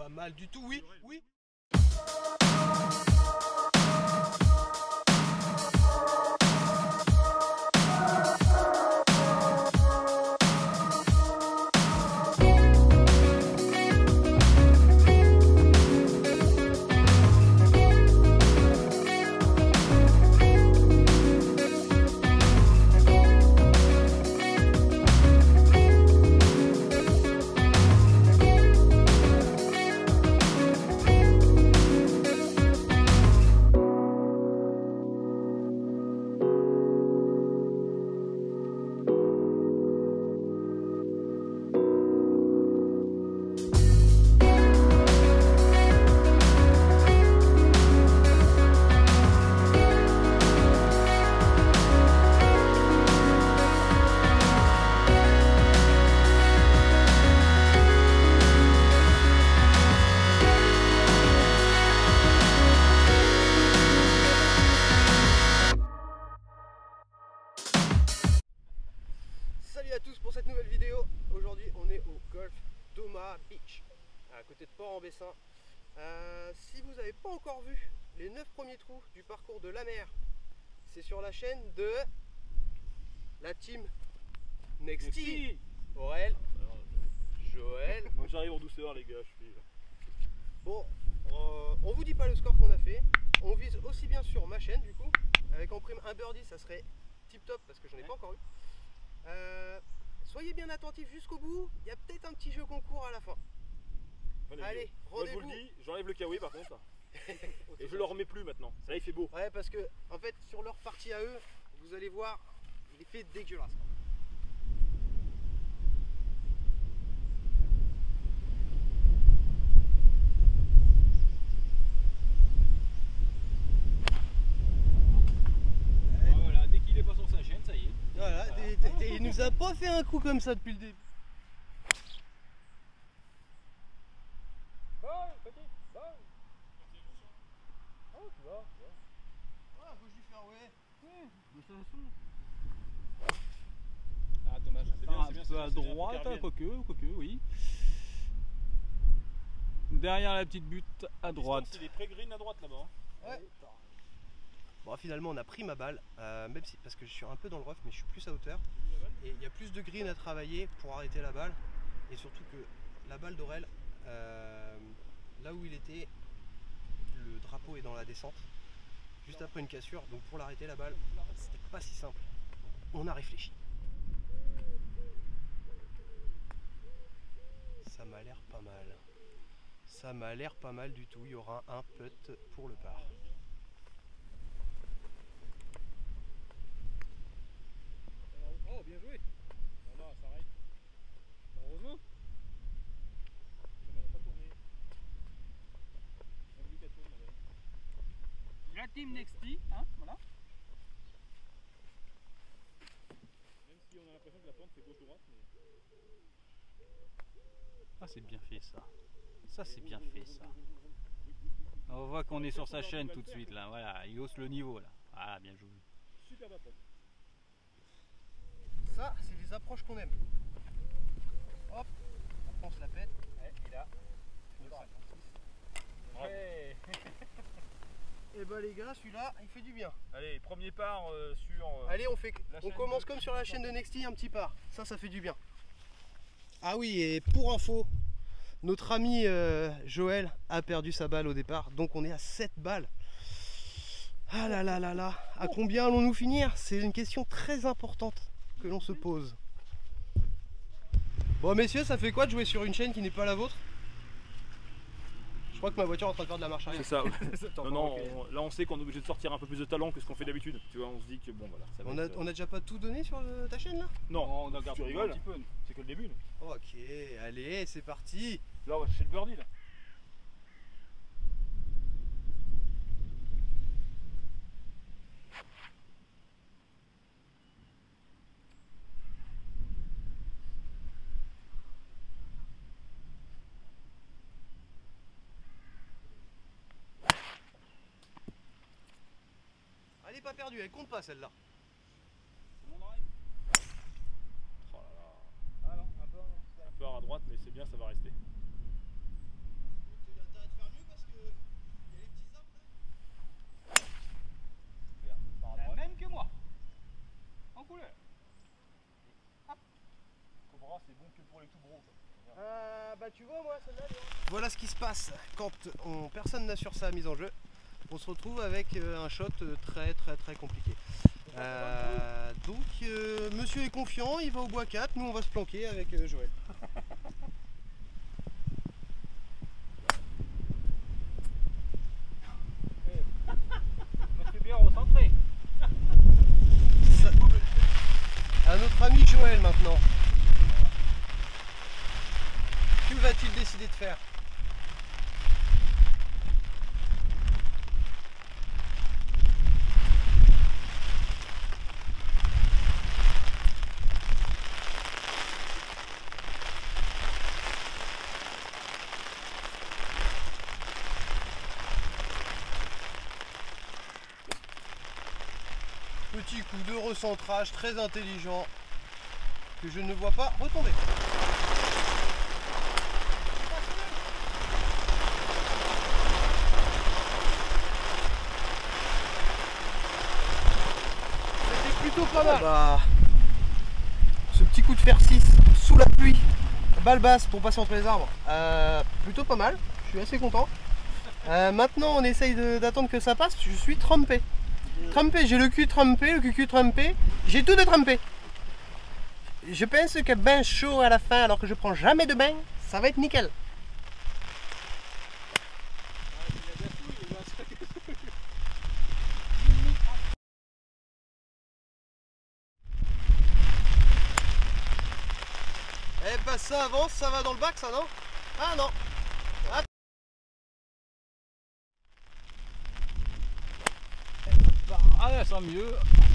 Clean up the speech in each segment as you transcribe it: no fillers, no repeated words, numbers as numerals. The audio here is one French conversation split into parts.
Pas mal du tout, oui, oui. Salut à tous pour cette nouvelle vidéo. Aujourd'hui on est au golf d'Omaha Beach, à côté de Port-en-Bessin. Si vous n'avez pas encore vu les 9 premiers trous du parcours de la mer, c'est sur la chaîne de la team Nexty. Aurel, Joël. Moi j'arrive en douceur les gars, je suis... Bon, on vous dit pas le score qu'on a fait. On vise aussi bien sur ma chaîne du coup. Avec en prime un birdie, ça serait tip top parce que j'en ai pas encore eu. Soyez bien attentifs jusqu'au bout, il y a peut-être un petit jeu concours à la fin. Allez, moi je vous rendez-vous. le dis, j'enlève le kawaii par contre. Et je le remets plus maintenant, ça là il fait beau. Ouais, parce que en fait sur leur partie à eux, vous allez voir, il est fait dégueulasse. Voilà, dès qu'il est pas sur sa chaîne, ça y est. Voilà, il nous a pas fait un coup comme ça depuis le début. Bon, petit, bon. Oh, tu vois. Ah, faut juste faire ouais. Ah, dommage. C'est bien, Un c'est bien, peu c'est à bien, c'est droite, bien. quoique, oui. Derrière la petite butte à droite. C'est des pré-green à droite là-bas. Hein. Ouais. Bon, finalement on a pris ma balle, même si, parce que je suis un peu dans le rough, mais je suis plus à hauteur. Et il y a plus de green à travailler pour arrêter la balle. Et surtout que la balle d'Aurel, là où il était, le drapeau est dans la descente, juste après une cassure. Donc pour l'arrêter la balle, c'était pas si simple. On a réfléchi. Ça m'a l'air pas mal. Ça m'a l'air pas mal du tout. Il y aura un putt pour le par. Oh, bien joué. Non, non, ça arrête. Heureusement. Elle n'a pas tourné. Elle a voulu qu'elle tourne, La team Nexty, hein, voilà. même si on a l'impression que la pente fait gauche-droite. Mais... Ah, c'est bien fait ça. Ça, c'est bien fait ça. On voit qu'on est sur sa chaîne tout de suite là. Voilà, il hausse le niveau là. Ah, bien joué. Super bas pente. Ça, c'est les approches qu'on aime. Hop, après on se la pète. Et là. Ouais. Et bah les gars, celui-là, il fait du bien. Allez, premier part sur... Allez, la on chaîne commence de- comme sur la chaîne de Nexty, un petit part. Ça fait du bien. Ah oui, et pour info, notre ami Joël a perdu sa balle au départ, donc on est à 7 balles. Ah là là là là, à combien allons-nous finir? C'est une question très importante que l'on se pose. Bon messieurs, ça fait quoi de jouer sur une chaîne qui n'est pas la vôtre? Je crois que ma voiture est en train de faire de la marche arrière. C'est ça. Non, non, là on sait qu'on est obligé de sortir un peu plus de talent que ce qu'on fait d'habitude. Tu vois, on se dit que bon voilà. Ça va être, On a déjà pas tout donné sur ta chaîne là? Non, on a tu rigoles. C'est que le début. Nous. Ok, allez, c'est parti. Là on va chercher le birdie là. Elle est pas perdue, elle compte pas celle-là. C'est mon drive. Oh là là. Ah non, un peu. Un peu à droite, mais c'est bien, ça va rester. pour les tout gros. Bah tu vois moi celle-là. Voilà ce qui se passe quand personne n'assure sa mise en jeu. On se retrouve avec un shot très compliqué. Donc monsieur est confiant, il va au bois 4, nous on va se planquer avec Joël. On fait bien recentré. À notre ami Joël maintenant. Que va-t-il décider de faire? Petit coup de recentrage très intelligent que je ne vois pas retomber. C'était plutôt pas mal. Bah, ce petit coup de fer 6 sous la pluie, balle basse pour passer entre les arbres, plutôt pas mal. Je suis assez content. Maintenant on essaye d'attendre que ça passe. Je suis trempé. Trempé, j'ai le cul trempé, le cucu trempé, j'ai tout de trempé. Je pense que bain chaud à la fin alors que je prends jamais de bain, ça va être nickel. Eh bah ça avance, ça va dans le bac ça non? Ah non. Ah. Ah, elle sera mieux.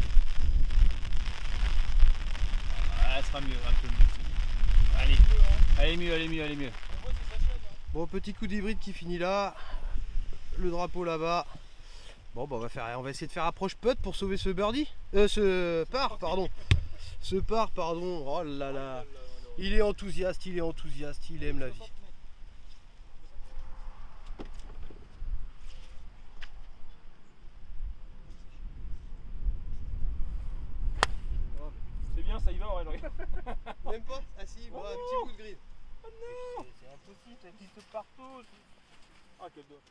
Ah, elle sera mieux, un peu mieux. Allez, elle est mieux, elle est mieux, elle est mieux. Bon, petit coup d'hybride qui finit là. Le drapeau là-bas. Bon, bah on va essayer de faire approche putt pour sauver ce birdie. Ce par, pardon. Ce par, pardon. Oh là là. Il est enthousiaste, il aime la vie. C'est bien, ça y va, Aurel. Même pas? Ah si, bon, un petit bout de grid. Oh non! C'est impossible, ça glisse partout. Ah, quel dos.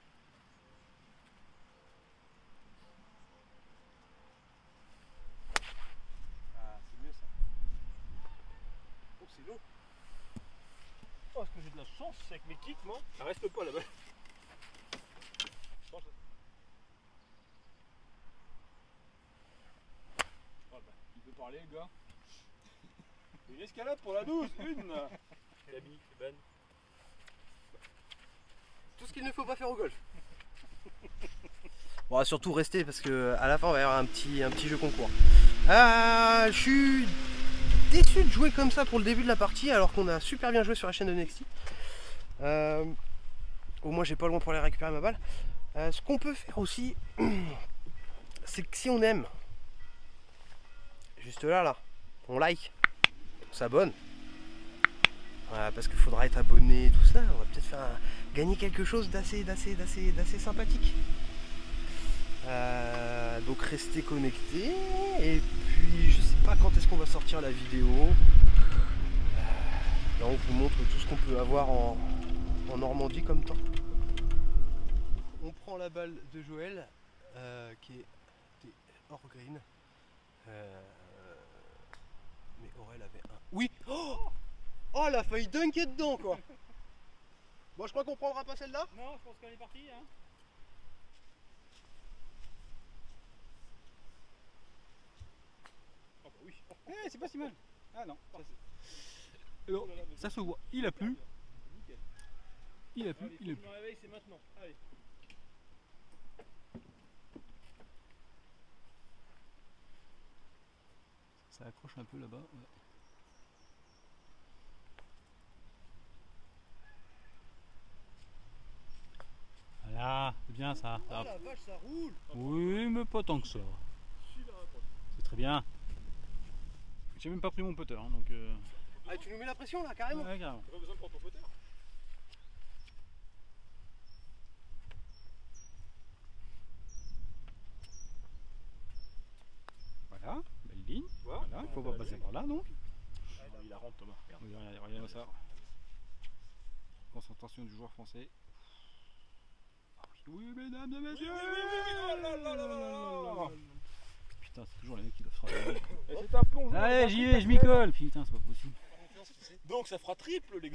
Ah, c'est mieux ça. Oh, c'est long. Oh, est-ce que j'ai de la chance avec mes kicks, moi? Ça reste pas là-bas. Oh, bah, il peut parler, le gars. Une escalade pour la 12, une! Gabi, Ben. Tout ce qu'il ne faut pas faire au golf. Bon, surtout rester parce que à la fin on va y avoir un petit jeu concours. Je suis déçu de jouer comme ça pour le début de la partie alors qu'on a super bien joué sur la chaîne de Nexty. Au moins j'ai pas loin pour aller récupérer ma balle. Ce qu'on peut faire aussi, c'est que si on aime, juste là, on like, on s'abonne. Parce qu'il faudra être abonné et tout ça, on va peut-être faire gagner quelque chose d'assez sympathique. Donc restez connectés et puis je sais pas quand est-ce qu'on va sortir la vidéo. Là on vous montre tout ce qu'on peut avoir en Normandie comme temps. On prend la balle de Joël qui est hors green. Mais Aurel avait un... Oui. Oh, elle a failli dunker dedans quoi. Bon, je crois qu'on prendra pas celle-là. Non, je pense qu'elle est partie. Hein. Oh, bah oui. Eh, c'est pas si mal. Ah non. Ça se voit. Il a plu. Il a plu. Allez, Il a je plu. me réveille, c'est maintenant. Allez. Ça accroche un peu là-bas. Ouais. Voilà, c'est bien ça. Oh la vache, ça roule. Oui, mais pas tant que ça. C'est très bien. J'ai même pas pris mon putter, hein, donc. Ah, tu nous mets la pression là, carrément. Ouais, carrément. T'as pas besoin de prendre ton putter. Voilà, belle ligne. Voilà. Voilà, il faut pas passer par là, donc. Il a rentre Thomas, regarde. Oui, regardez ça. Concentration du joueur français. Oui, mesdames et messieurs. Putain, c'est toujours les mecs qui doivent frapper. C'est un plongeon. Allez, j'y vais, je m'y colle. Putain, c'est pas possible. Donc ça fera triple les gars.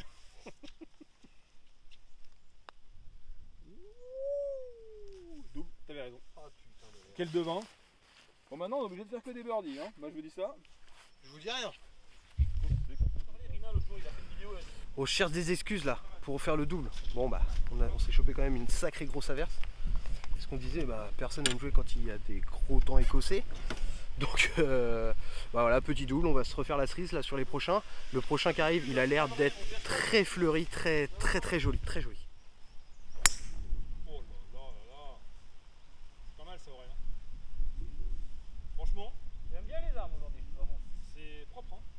Double, t'avais raison. Quel devin. Bon maintenant on est obligé de faire que des birdies, hein. Moi je vous dis ça. Je vous dis rien. On cherche des excuses là pour faire le double. Bon bah on s'est chopé quand même une sacrée grosse averse. C'est ce qu'on disait, bah, personne n'aime jouer quand il y a des gros temps écossais. Donc bah voilà, petit double, on va se refaire la cerise là sur les prochains. Le prochain qui arrive, il a l'air d'être très fleuri, très joli, très joli. Oh là là là là. C'est pas mal ça Aurélien. Franchement, J'aime bien les armes aujourd'hui. c'est propre hein.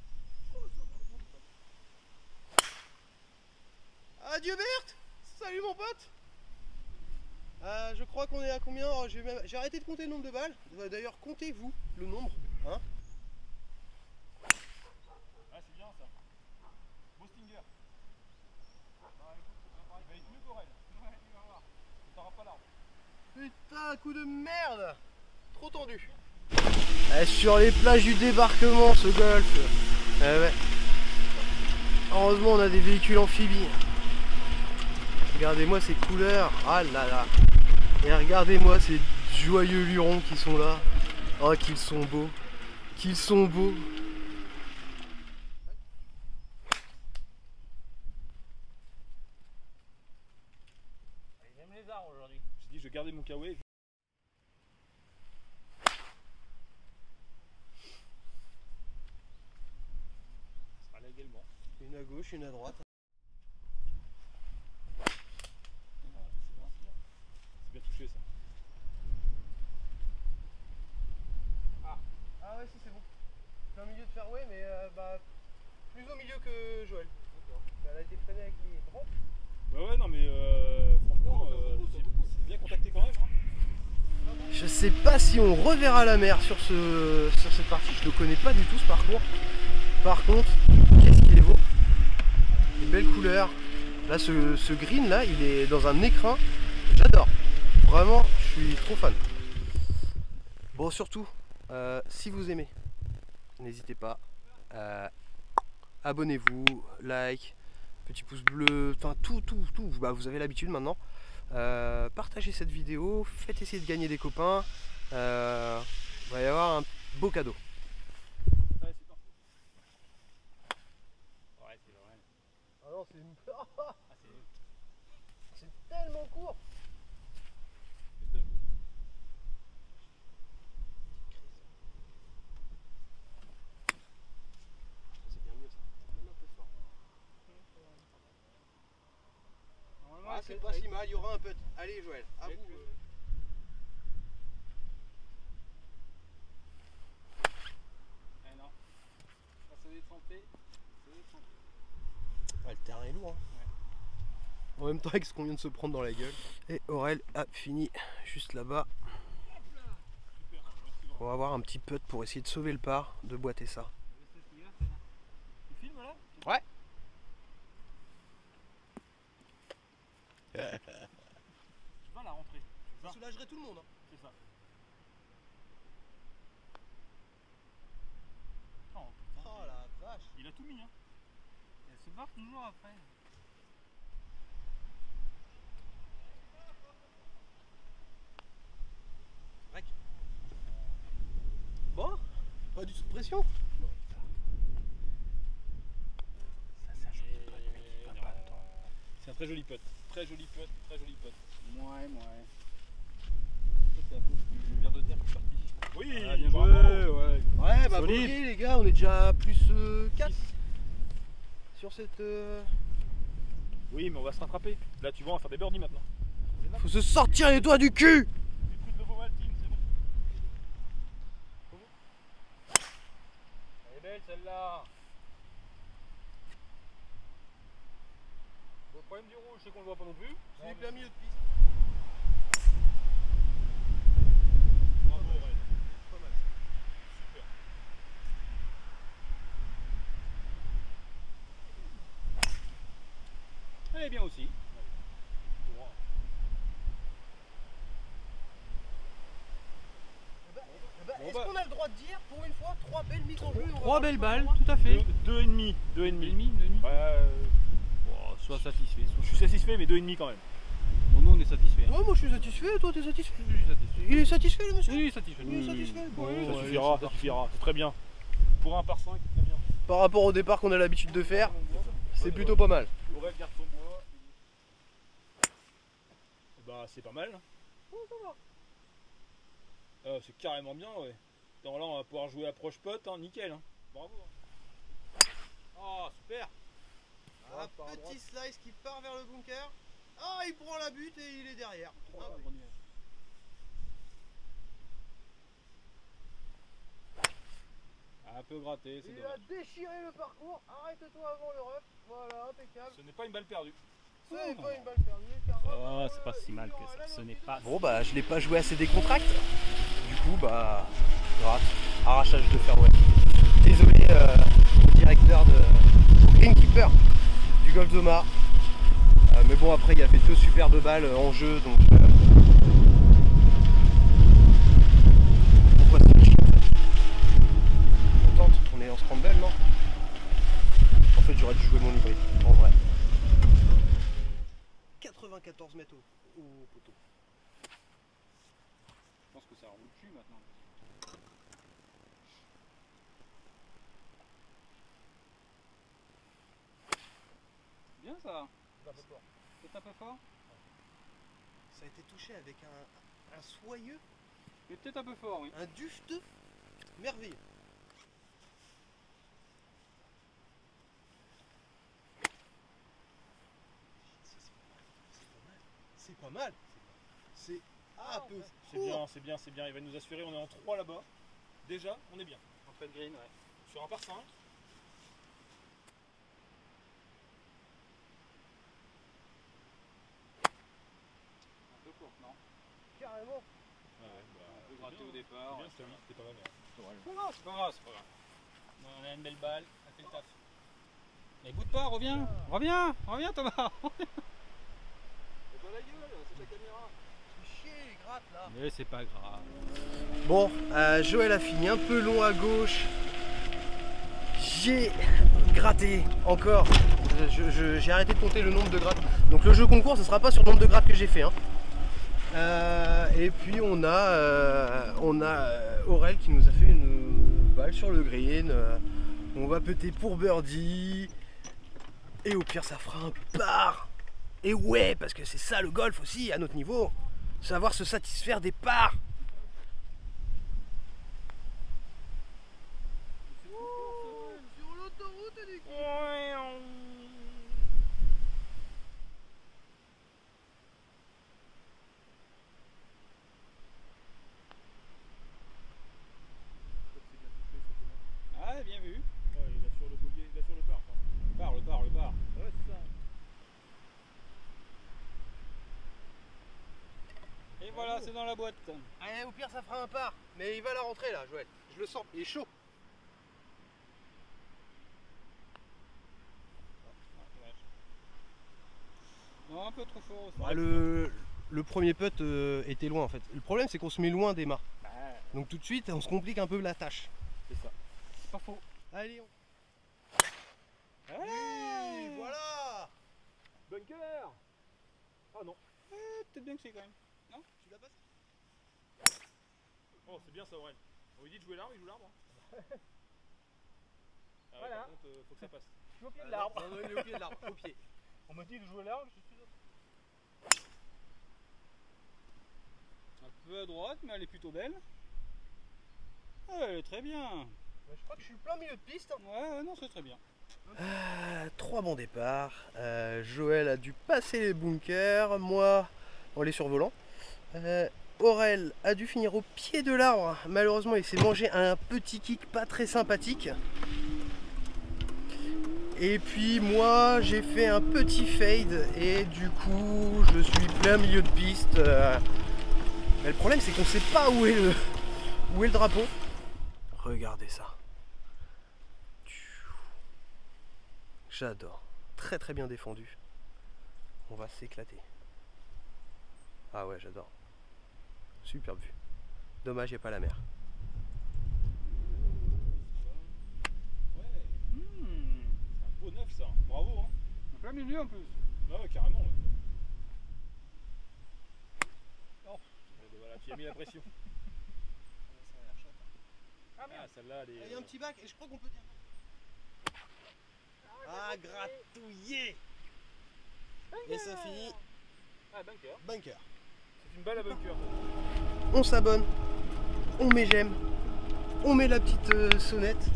Adieu Berthe. Salut mon pote. Je crois qu'on est à combien? J'ai arrêté de compter le nombre de balles. D'ailleurs, comptez-vous le nombre. Hein? Ah c'est bien ça. Beau stinger. Ah écoute, il va être mieux qu'Aurel. Ouais, tu vas voir. Tu t'auras pas l'arbre. Putain, coup de merde. Trop tendu. Sur les plages du débarquement, ce golf. Ouais. Heureusement, on a des véhicules amphibies. Regardez-moi ces couleurs. Ah là là. Et regardez-moi ces joyeux lurons qui sont là. Oh, qu'ils sont beaux. Qu'ils sont beaux. J'aime les armes aujourd'hui. J'ai dit je gardais mon kawaii. Ça sera là également. Une à gauche, une à droite. C'est bien touché ça. Ah ouais, si c'est bon. Plein milieu de fairway, mais plus au milieu que Joël. Elle a été freinée avec les drops. Bah ouais non mais franchement c'est bien contacté quand même hein. Je sais pas si on reverra la mer sur cette partie, je ne connais pas du tout ce parcours. Par contre, qu'est-ce qu'il est beau. Des belles couleurs. Là ce green là, il est dans un écrin. J'adore. Vraiment, je suis trop fan. Bon surtout, si vous aimez, n'hésitez pas. Abonnez-vous, like, petit pouce bleu, enfin tout. Bah, vous avez l'habitude maintenant. Partagez cette vidéo, faites essayer de gagner des copains. Il va y avoir un beau cadeau. Ouais c'est parti. Ouais c'est vrai. Ah non, c'est tellement court. C'est bien mieux ça. Même un peu fort. Ah, c'est pas si mal, il y aura un putt. Allez Joël, à vous. Eh non. Ça va être santé. Ouais, le terrain est lourd. Hein. En même temps avec ce qu'on vient de se prendre dans la gueule. Et Aurel a fini juste là-bas. On va avoir un petit putt pour essayer de sauver le par, de boiter ça. Tu filmes là? Ouais. Tu vas la rentrée. Ça soulagerait tout le monde. Hein. C'est ça. Oh la vache. Il a tout mis hein. Elle se barre toujours après. Bon, pas du tout de pression. C'est un très joli putt. Très joli putt, très joli putt. Ouais. C'est un peu du verre de terre qui est parti. Oui, Ah, bien bravo. joué, ouais. Ouais, bah Solide. bogey, les gars, on est déjà plus 4 sur cette. Oui, mais on va se rattraper. Là, tu vois, on va faire des birdies maintenant. Faut se sortir les doigts du cul. Écoute le Vomaltine, c'est bon. Elle est belle celle-là. Bon, le problème du rouge, c'est qu'on le voit pas non plus. C'est plein milieu de piste. Bravo, Aurel. Pas mal. Super. est bien aussi. Droit. Est-ce bah. qu'on a le droit de dire, pour une fois, 3 belles mises en jeu? 3 belles balles, tout à fait. 2,5. 2,5. Ouais, Oh, sois satisfait. je suis satisfait, mais 2,5 quand même. Bon, nous on est satisfait. Ouais, moi je suis satisfait, toi t'es satisfait? Je suis satisfait. Il est satisfait le monsieur? Oui, il est satisfait. Il est satisfait. Bon, Bon, Ça allez, suffira, c'est ça suffira. C'est très bien. Pour un par 5, c'est très bien. par rapport au départ qu'on a l'habitude de faire, c'est plutôt pas mal. Aurel garde son bois. Bah, c'est pas mal. C'est carrément bien, ouais. Attends, là, on va pouvoir jouer approche pote, hein, nickel. Hein. Bravo. Oh, super. Un petit slice qui part vers le bunker. Ah, il prend la butte et il est derrière. Ah, oui. Un peu gratté, c'est Il dommage. a déchiré le parcours. Arrête-toi avant le ref. Voilà, impeccable. Ce n'est pas une balle perdue. Ce n'est pas une balle perdue. Car Oh, c'est pas si mal que ça. Ce n'est pas. Bon bah je l'ai pas joué assez décontracté. Du coup bah gratte, arrachage de fairway. Désolé au directeur au greenkeeper du Golf d'Omar. Mais bon après il y avait 2 superbes balles en jeu donc pourquoi ça chie en fait? On tente, on est en scramble non? En fait j'aurais dû jouer mon hybride en vrai. 94 mètres au poteau. Je pense que ça roule plus maintenant. Bien ça. C'est un peu fort. Ça a été touché avec un soyeux, Mais peut-être un peu fort, oui. un dufteux merveilleux. C'est pas mal. C'est un peu. C'est bien, c'est bien, c'est bien. Il va nous assurer, on est en 3 là-bas. Déjà, on est bien. En fait green, ouais. Sur un par 5. Un peu court, non? Carrément. Un peu gratté au départ. C'est bien, c'était pas mal. C'est pas grave, c'est pas grave, c'est pas grave. On a une belle balle, ça fait le taf. Mais boude pas, reviens, reviens Thomas. C'est pas la gueule, c'est ta caméra. Chier les grattes là. Mais c'est pas grave. Bon, Joël a fini un peu long à gauche. J'ai gratté encore. J'ai arrêté de compter le nombre de grattes. Donc le jeu concours, ce sera pas sur le nombre de grattes que j'ai fait. Hein. Et puis on a Aurel qui nous a fait une balle sur le green. On va péter pour birdie. Et au pire, ça fera un par. Et ouais, parce que c'est ça le golf aussi à notre niveau. Savoir se satisfaire des parts. Sur l'autoroute du Ah, bien vu. Ouais, il a sur le bogey, il a sur le par. Le par. Ouais, c'est ça. Et voilà, c'est dans la boîte. Allez, au pire ça fera un par. Mais il va la rentrer là, Joël. Je le sens, il est chaud. Non, un peu trop fort aussi. Bah, le premier putt était loin en fait. Le problème c'est qu'on se met loin des mâts. Donc tout de suite on se complique un peu la tâche. C'est ça. C'est pas faux. Allez on... Ah, Oui, voilà. Bunker. Ah non. peut-être bien que c'est quand même. Tu l'as passé? Oh, c'est bien ça, Aurel. On lui dit de jouer l'arbre, il joue l'arbre. Ah ouais, Voilà. Par contre, faut que ça passe. Je suis au pied de Non, il est au pied de l'arbre, au pied. On me dit de jouer l'arbre, je suis Un peu à droite, mais elle est plutôt belle. Ouais, elle est très bien. Je crois que je suis plein milieu de piste. Ouais, non, c'est très bien. 3 bons départs. Joël a dû passer les bunkers. Moi, on les survolant. Aurel a dû finir au pied de l'arbre. Malheureusement, il s'est mangé un petit kick pas très sympathique. Et puis moi, j'ai fait un petit fade et du coup, je suis plein milieu de piste. Mais le problème, c'est qu'on sait pas où est le drapeau. Regardez ça. J'adore. Très très bien défendu. On va s'éclater. Ah ouais, j'adore. Superbe vue. Dommage, il n'y a pas la mer. Ouais. C'est un beau neuf ça. Bravo hein. En plein milieu en plus. Ah ouais, carrément. Ouais. Oh. Voilà, tu as mis la pression. Ah, celle-là, elle est. Il y a un petit bac et je crois qu'on peut dire. Ah, gratouillé. Et ça finit Ah, bunker. bunker. C'est une balle à bunker. On s'abonne, on met j'aime, on met la petite sonnette.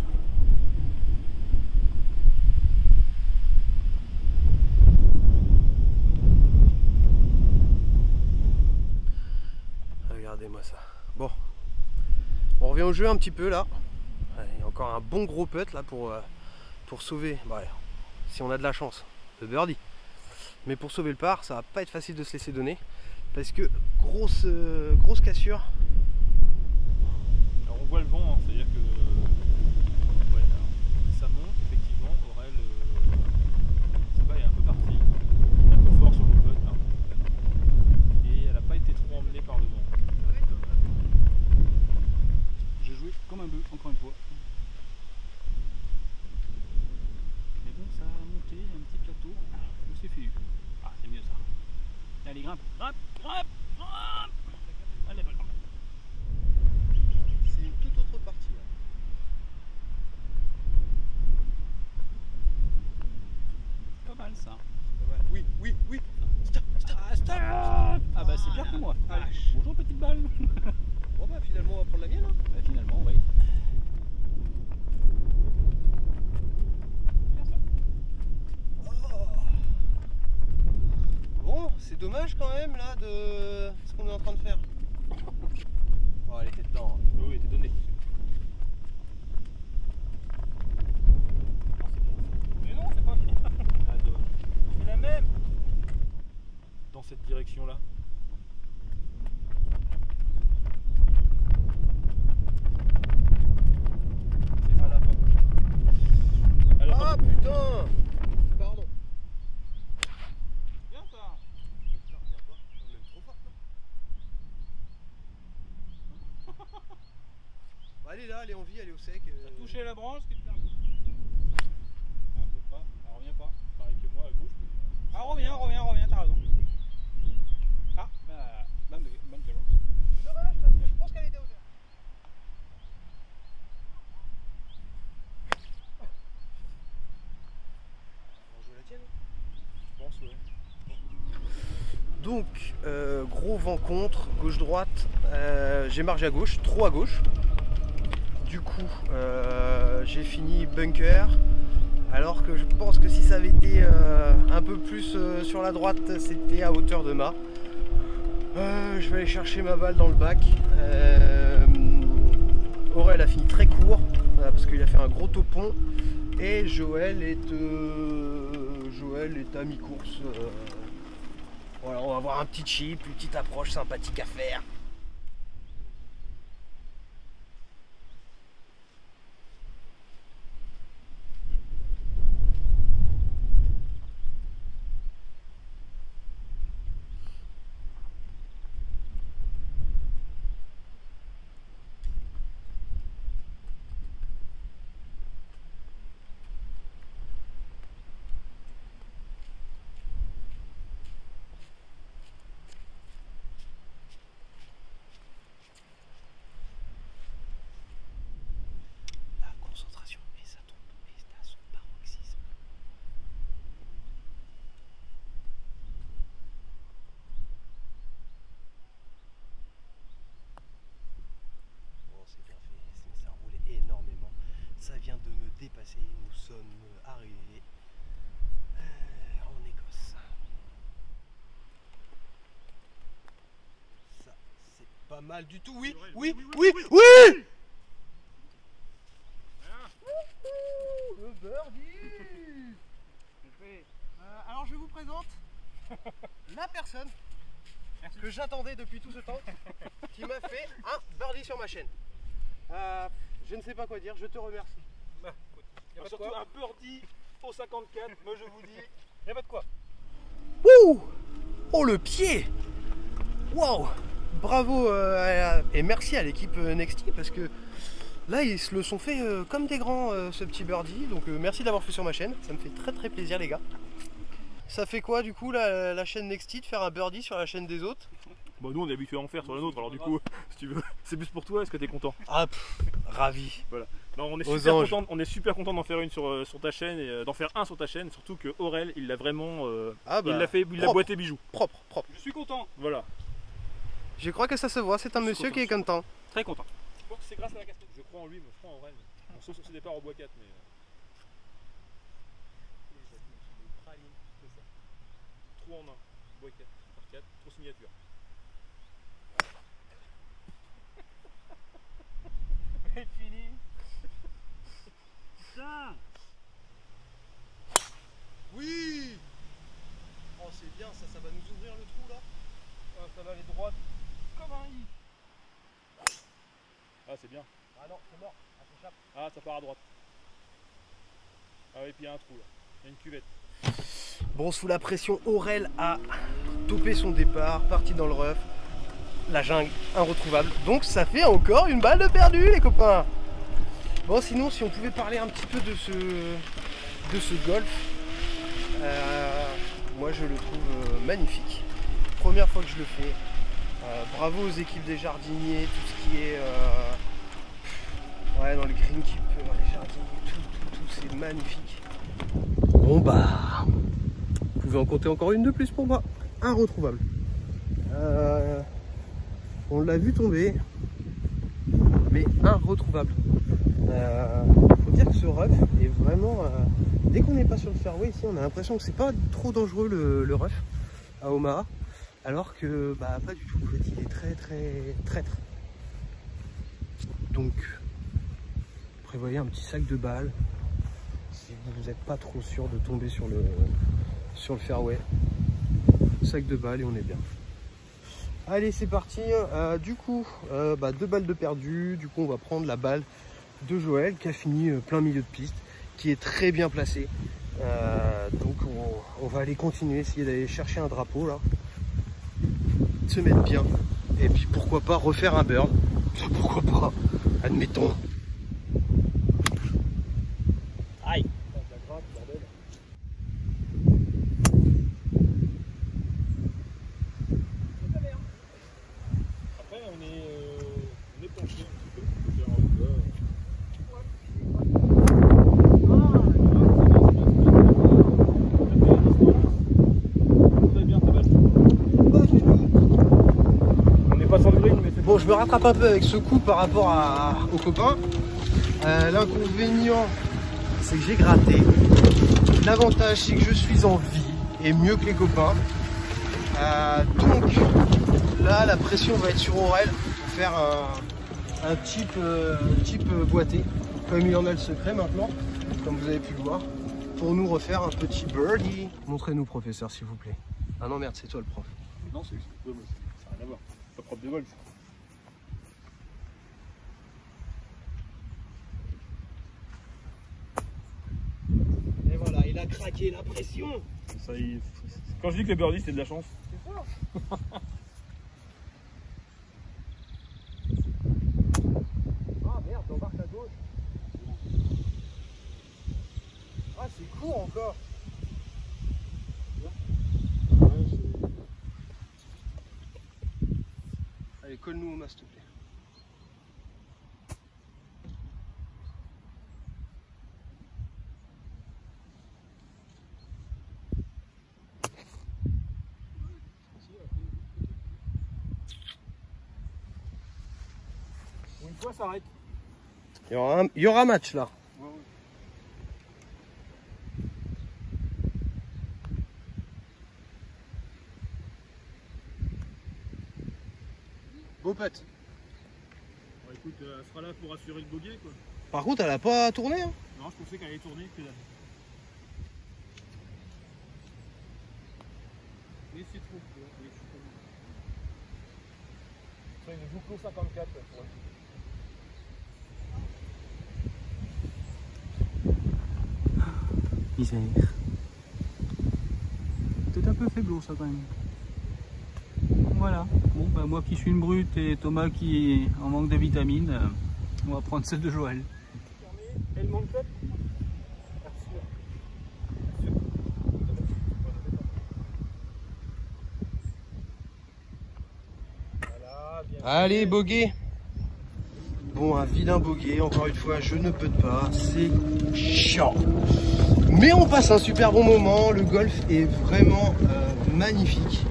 Regardez-moi ça. Bon, on revient au jeu un petit peu là. Il y a encore un bon gros putt là pour sauver, bah, si on a de la chance, le birdie. Mais pour sauver le par, ça va pas être facile de se laisser donner parce que grosse cassure. Alors on voit le vent, hein, c'est-à-dire que ouais, alors, ça monte effectivement. Aurel, sa balle est un peu partie, il est un peu fort sur le putt hein, et elle n'a pas été trop emmenée par le vent. J'ai joué comme un bœuf, encore une fois. Mais bon, ça a monté, il y a un petit plateau, on s'est fait eu. Ah, c'est mieux ça. Allez, grimpe, grimpe, grimpe, grimpe. Allez, grimpe. C'est une toute autre partie là. Pas mal ça. Oui, oui, oui. Stop, stop, stop. Ah bah c'est pire que moi. Allez, bonjour petite balle. Bon bah finalement on va prendre la mienne. Hein. Bah finalement, oui. Bien ça. Bon, c'est dommage quand même là de ce qu'on est en train de faire. Bon, elle était dedans. Hein. Oui, t'es donné. Mais non, c'est pas bien. Ah, dommage. C'est la même. Dans cette direction-là. C'est pas la pomme. Alors, Ah putain. Pardon. bien ça. Putain, reviens pas. On l'aime trop fort, non. Bah, elle est là, elle est en vie, elle est au sec. T'as touché la branche, qui te fait un peu. Un peu pas. Elle revient pas. Pareil que moi à gauche. Mais... Ah, reviens, t'as raison. Ah, bah, bonne calot. C'est dommage parce que je pense qu'elle était à hauteur. On joue la tienne. Je pense, ouais. Donc, gros vent contre, gauche-droite, j'ai margé à gauche, trop à gauche. Du coup, j'ai fini bunker, alors que je pense que si ça avait été un peu plus sur la droite, c'était à hauteur de mât. Je vais aller chercher ma balle dans le bac. Aurel a fini très court, parce qu'il a fait un gros topon, et Joël est à mi-course. Voilà, on va avoir un petit chip, une petite approche sympathique à faire. La concentration, et ça tombe, et c'est à son paroxysme. Bon, c'est bien fait, mais ça roulait énormément. Ça vient de me dépasser. Nous sommes arrivés en Écosse. Ça, c'est pas mal du tout. Oui, oui, oui, oui. Le birdie. Alors je vous présente la personne que j'attendais depuis tout ce temps, qui m'a fait un birdie sur ma chaîne. Je ne sais pas quoi dire, je te remercie. Bah, y a pas surtout un birdie au 54, moi je vous dis, y a pas de quoi. Wouh! Oh le pied! Wow! Bravo et merci à l'équipe Nexty parce que là ils se le sont fait comme des grands ce petit birdie. Donc merci d'avoir fait sur ma chaîne, ça me fait très très plaisir les gars. Ça fait quoi du coup la chaîne Nexty de faire un birdie sur la chaîne des autres? Bon, nous on est habitué à en faire sur la nôtre, alors du coup, si tu veux, c'est plus pour toi, est-ce que t'es content? Ah ravi. Voilà. Non, on est super content d'en faire une sur ta chaîne et d'en faire un sur ta chaîne, surtout que Aurel il l'a vraiment il l'a boîté bijou. Propre. Je suis content. Voilà. Je crois que ça se voit, c'est un monsieur qui est content. Très content. Je pense que c'est grâce à la casquette. Je crois en lui, mais je crois en Aurel. Sauf sur ses départs au bois 4, mais. Trop en main. Bois 4, par 4, trop signature. C'est fini. Putain. Oui! Oh c'est bien, ça va nous ouvrir le trou là. Ça va aller droite comme un i. Ah c'est bien. Ah non, c'est mort, ça s'échappe. Ah ça part à droite. Ah oui, puis il y a un trou là. Il y a une cuvette. Bon, sous la pression, Aurel a topé son départ, parti dans le rough. La jungle, irretrouvable. Donc ça fait encore une balle de perdu les copains. Bon sinon si on pouvait parler un petit peu de ce golf. Moi je le trouve magnifique. Première fois que je le fais. Bravo aux équipes des jardiniers, tout ce qui est ouais, dans le greenkeeper, les jardiniers, tout, c'est magnifique. Bon bah, vous pouvez en compter encore une de plus pour moi, irretrouvable. On l'a vu tomber, mais irretrouvable. Faut dire que ce rough est vraiment, dès qu'on n'est pas sur le fairway ici, on a l'impression que c'est pas trop dangereux le rough à Omaha. Alors que bah pas du tout, en fait, il est très traître. Donc prévoyez un petit sac de balles si vous n'êtes pas trop sûr de tomber sur le fairway. Sac de balles et on est bien. Allez c'est parti. Du coup 2 balles de perdu. Du coup on va prendre la balle de Joël qui a fini plein milieu de piste, qui est très bien placé. Donc on va aller continuer, essayer d'aller chercher un drapeau là. Se mettre bien et puis pourquoi pas refaire un bird, pourquoi pas, admettons. Aïe. Après on est penché un petit peu. Bon, je me rattrape un peu avec ce coup par rapport aux copains. L'inconvénient, c'est que j'ai gratté. L'avantage, c'est que je suis en vie et mieux que les copains. Donc là, la pression va être sur Aurel pour faire un type boité, comme il en a le secret maintenant, comme vous avez pu le voir, pour nous refaire un petit birdie. Montrez-nous, professeur, s'il vous plaît. Ah non, merde, c'est toi le prof. Non, c'est ça n'a rien à voir. C'est pas propre de vol. Et voilà, il a craqué la pression. Ça, quand je dis que le birdie c'est de la chance. C'est ça. Ah merde, j'embarque à gauche. Ah c'est court encore. Allez, colle-nous au mas, s'il te plaît. Une fois ça arrête. Il y aura un match là. Ouais. Beau putt. Bon, écoute, elle sera là pour assurer le bogey quoi. Par contre, elle a pas tourné. Hein. Non, je pensais qu'elle allait tourner que dalle. Mais c'est trop court. Il est beaucoup 54 pour Misère. peut-être un peu faiblo ça quand même. Voilà. Bon, bah, moi qui suis une brute et Thomas qui est en manque de vitamines, on va prendre celle de Joël. Elle manque pas. Allez, bogey. Bon, un vilain bogey, encore une fois, je ne peux pas, c'est chiant. Mais on passe un super bon moment, le golf est vraiment magnifique.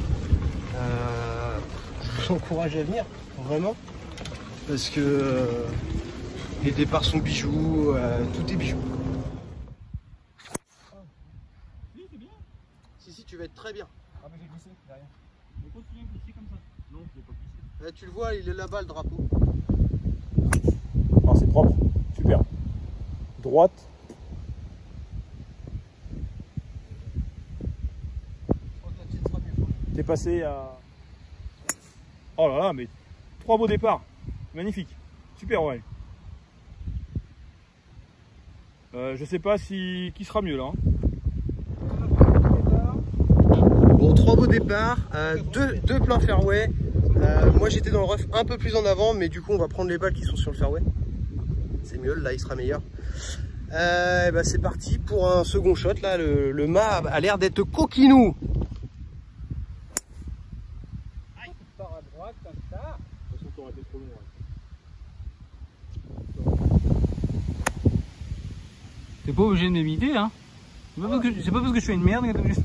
Je vous encourage à venir, vraiment, parce que les départs sont bijoux, tout est bijoux. Oui, c'est bien. Si, tu vas être très bien. Ah, mais j'ai glissé derrière. Mais continue à glisser comme ça. Non, je l'ai pas glissé. Là, tu le vois, il est là-bas le drapeau. Ah, c'est propre. Super. Droite. T'es passé à... Oh là là, mais 3 beaux départs. Magnifique. Super, ouais. Je sais pas si qui sera mieux là. Bon, 3 beaux départs, 2 pleins fairway. Moi j'étais dans le rough un peu plus en avant, mais du coup on va prendre les balles qui sont sur le fairway. C'est mieux, là il sera meilleur. Bah, c'est parti pour un second shot. Là le mât a l'air d'être coquinou. Part à droite comme ça. De toute façon, t'aurais été trop long. T'es pas obligé de m'imiter, hein. C'est pas parce que je suis une merde que t'es obligé.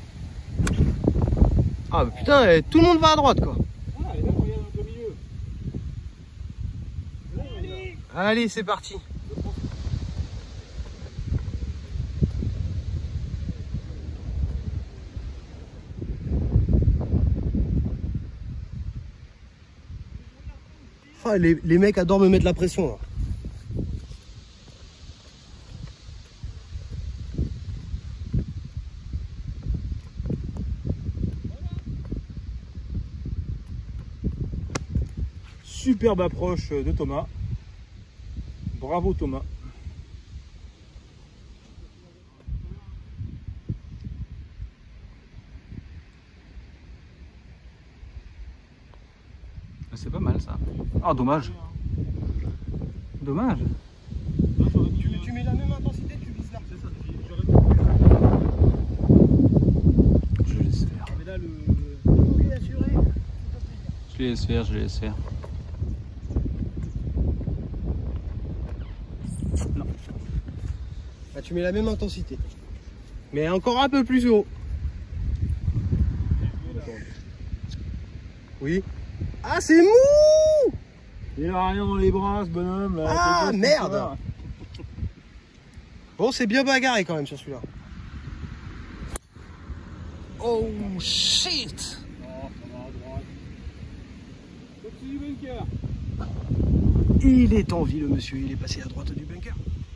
Ah bah putain, tout le monde va à droite quoi. Ah, et là, regarde un peu milieu. Allez, c'est parti. Ah, les mecs adorent me mettre la pression là. Superbe approche de Thomas. Bravo Thomas. C'est pas mal ça. Ah, dommage. Dommage. Tu mets la même intensité, tu vises là. C'est ça, Je laisse faire. mais là le... Oui, assuré. Je laisse faire, je laisse faire. Non. Là, tu mets la même intensité. Mais encore un peu plus haut. Oui. Ah, c'est mou! Il a rien dans les bras ce bonhomme là. Ah, merde! Bon, c'est bien bagarré quand même sur celui-là. Oh shit! Oh, ça va à droite. Au-dessus du bunker. Il est en vie le monsieur, il est passé à droite du bunker.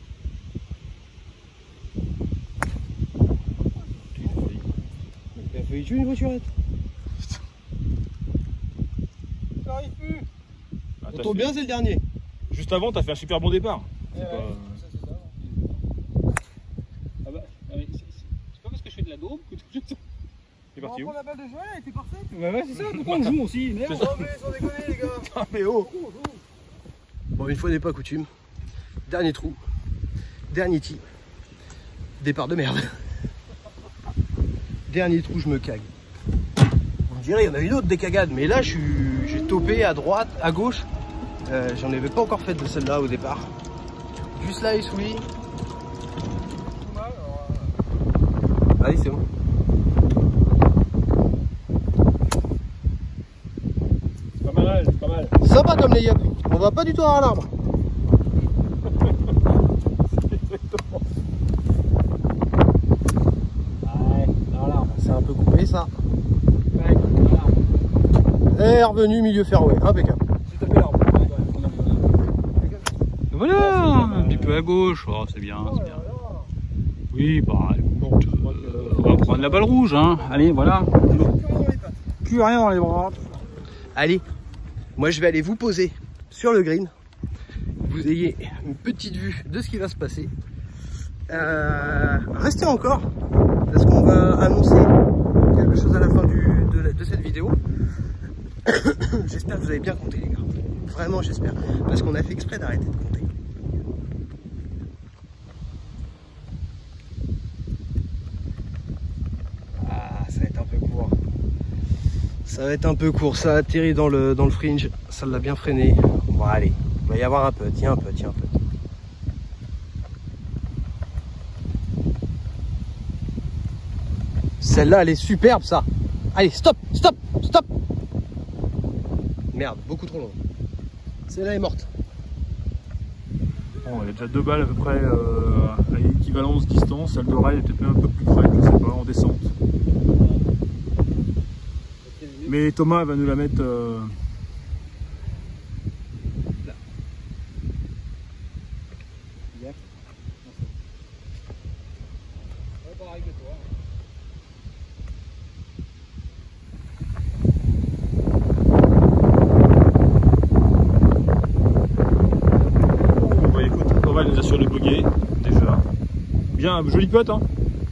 Il a failli tuer une voiturette. Ça arrive plus. Ah, On tombe bien, c'est le dernier. Juste avant, t'as fait un super bon départ. Ouais, C'est pas... Ah bah, c'est pas parce que je fais de la daube que tout de suite. C'est parti où? la balle de Joël, elle était parfaite. Ouais, c'est ça, pourquoi on joue aussi? Merde. Oh, mais sans déconner, les gars. Ah mais oh! Bon, une fois n'est pas coutume. Dernier trou. Dernier tee. Départ de merde. Dernier trou, je me cague. On dirait il y en a une autre des cagades, mais là j'ai topé à droite, à gauche. J'en avais pas encore fait de celle-là au départ. Du slice, oui. Allez, c'est bon. C'est pas mal, c'est pas mal. Sympa comme layup. On va pas du tout avoir l'arbre. Ouais, dans l'arbre. C'est un peu coupé ça. Ouais, dans l'arbre. Et revenu milieu fairway, impeccable. J'ai tapé l'arbre. Voilà, un petit peu à gauche. Oh, c'est bien, c'est bien. Oui, bah écoute, on va prendre la balle rouge, hein. Allez, voilà. Plus rien dans les bras. Allez, moi je vais aller vous poser sur le green. Vous ayez une petite vue de ce qui va se passer. Restez encore, parce qu'on va annoncer même chose à la fin de cette vidéo. J'espère que vous avez bien compté les gars. Vraiment j'espère. Parce qu'on a fait exprès d'arrêter de compter. Ah, ça va être un peu court. Ça va être un peu court. Ça a atterri dans le fringe. Ça l'a bien freiné. Bon allez, il va y avoir un peu. Tiens un peu, tiens un peu. Celle-là, elle est superbe, ça. Allez, stop, stop, stop. Merde, beaucoup trop long. Celle-là est morte. Bon, il y a déjà 2 balles à peu près à équivalence distance. Celle d'oreille était peut-être un peu plus près, je sais pas, en descente. Mais Thomas va nous la mettre... Là. Bien. Ouais, pareil que toi. Bon, écoute, Thomas nous assure le bugger, déjà. Bien, joli pote, hein.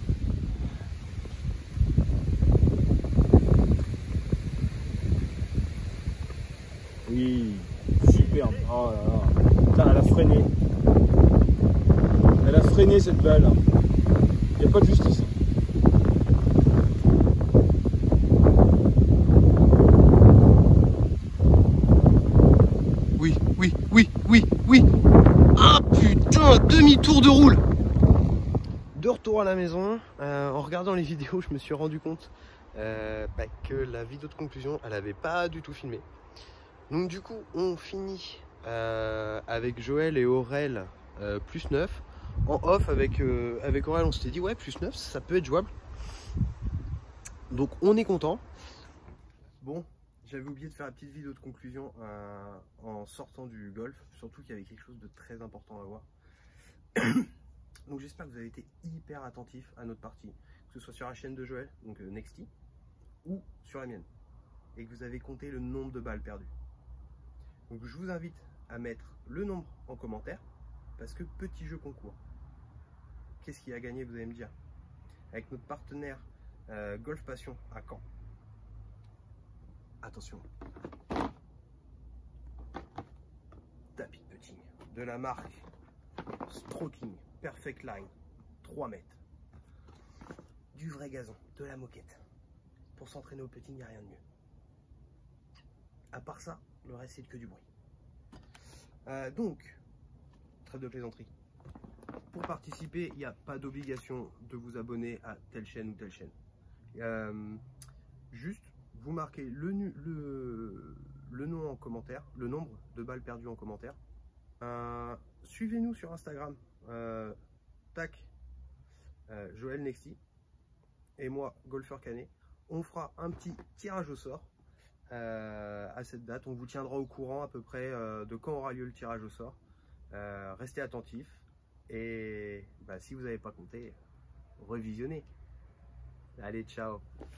Oui, superbe. Oh là là. Putain, elle a freiné. Elle a freiné cette balle. Il n'y a pas de justice. Oui, oui, oui, oui, oui. Ah putain, demi-tour de roule. De retour à la maison, en regardant les vidéos, je me suis rendu compte que la vidéo de conclusion, elle avait pas du tout filmé. Donc du coup, on finit avec Joël et Aurel plus 9. En off, avec Aurel, on s'était dit, ouais, plus 9, ça peut être jouable. Donc on est content. Bon, j'avais oublié de faire la petite vidéo de conclusion en sortant du golf. Surtout qu'il y avait quelque chose de très important à voir. Donc j'espère que vous avez été hyper attentifs à notre partie. Que ce soit sur la chaîne de Joël, donc Nexty, ou sur la mienne. Et que vous avez compté le nombre de balles perdues. Donc je vous invite à mettre le nombre en commentaire, parce que petit jeu concours. Qu'est-ce qui a gagné, vous allez me dire? Avec notre partenaire Golf Passion à Caen. Attention. Tapis de putting de la marque Stroking Perfect Line 3 mètres. Du vrai gazon, de la moquette. Pour s'entraîner au putting, il n'y a rien de mieux. À part ça, le reste c'est que du bruit. Donc, trêve de plaisanterie. Pour participer, il n'y a pas d'obligation de vous abonner à telle chaîne ou telle chaîne. Juste, vous marquez le nom en commentaire, le nombre de balles perdues en commentaire. Suivez-nous sur Instagram, Joël Nexty et moi, Golfeur Canet. On fera un petit tirage au sort à cette date. On vous tiendra au courant à peu près de quand aura lieu le tirage au sort. Restez attentifs et si vous n'avez pas compté, revisionnez. Allez, ciao.